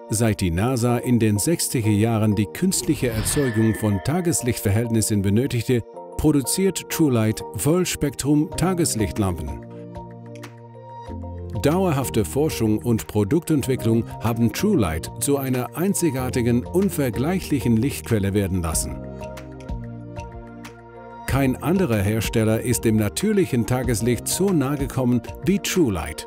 Seit die NASA in den 60er Jahren die künstliche Erzeugung von Tageslichtverhältnissen benötigte, produziert Truelight Vollspektrum-Tageslichtlampen. Dauerhafte Forschung und Produktentwicklung haben Truelight zu einer einzigartigen, unvergleichlichen Lichtquelle werden lassen. Kein anderer Hersteller ist dem natürlichen Tageslicht so nahe gekommen wie Truelight.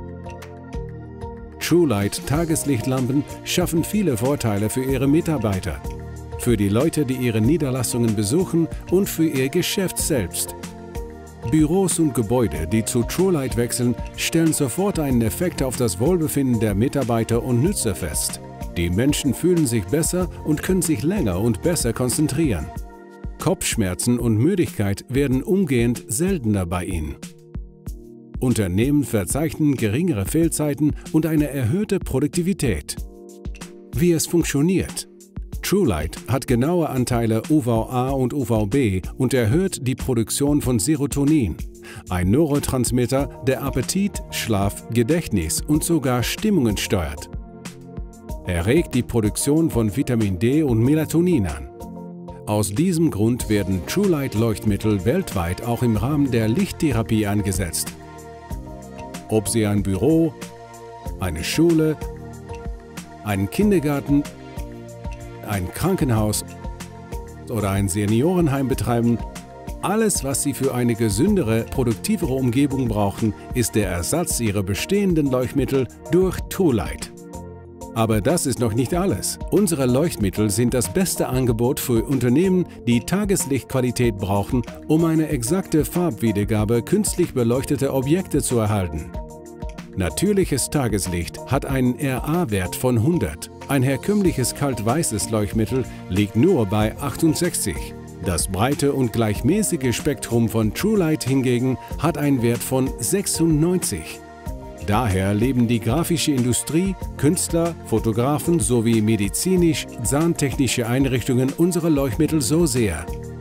Truelight Tageslichtlampen schaffen viele Vorteile für ihre Mitarbeiter, für die Leute, die ihre Niederlassungen besuchen und für ihr Geschäft selbst. Büros und Gebäude, die zu Truelight wechseln, stellen sofort einen Effekt auf das Wohlbefinden der Mitarbeiter und Nutzer fest. Die Menschen fühlen sich besser und können sich länger und besser konzentrieren. Kopfschmerzen und Müdigkeit werden umgehend seltener bei ihnen. Unternehmen verzeichnen geringere Fehlzeiten und eine erhöhte Produktivität. Wie es funktioniert: Truelight hat genaue Anteile UVA und UVB und erhöht die Produktion von Serotonin, ein Neurotransmitter, der Appetit, Schlaf, Gedächtnis und sogar Stimmungen steuert. Er regt die Produktion von Vitamin D und Melatonin an. Aus diesem Grund werden Truelight-Leuchtmittel weltweit auch im Rahmen der Lichttherapie eingesetzt. Ob Sie ein Büro, eine Schule, einen Kindergarten, ein Krankenhaus oder ein Seniorenheim betreiben, alles, was Sie für eine gesündere, produktivere Umgebung brauchen, ist der Ersatz Ihrer bestehenden Leuchtmittel durch Truelight. Aber das ist noch nicht alles. Unsere Leuchtmittel sind das beste Angebot für Unternehmen, die Tageslichtqualität brauchen, um eine exakte Farbwiedergabe künstlich beleuchteter Objekte zu erhalten. Natürliches Tageslicht hat einen RA-Wert von 100. Ein herkömmliches kalt-weißes Leuchtmittel liegt nur bei 68. Das breite und gleichmäßige Spektrum von Truelight hingegen hat einen Wert von 96. Daher leben die grafische Industrie, Künstler, Fotografen sowie medizinisch-zahntechnische Einrichtungen unsere Leuchtmittel so sehr.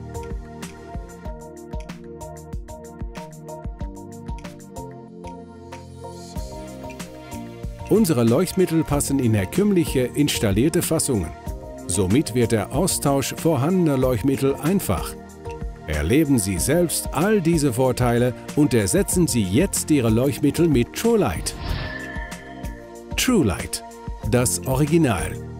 Unsere Leuchtmittel passen in herkömmliche, installierte Fassungen. Somit wird der Austausch vorhandener Leuchtmittel einfach. Erleben Sie selbst all diese Vorteile und ersetzen Sie jetzt Ihre Leuchtmittel mit Truelight. Truelight, das Original.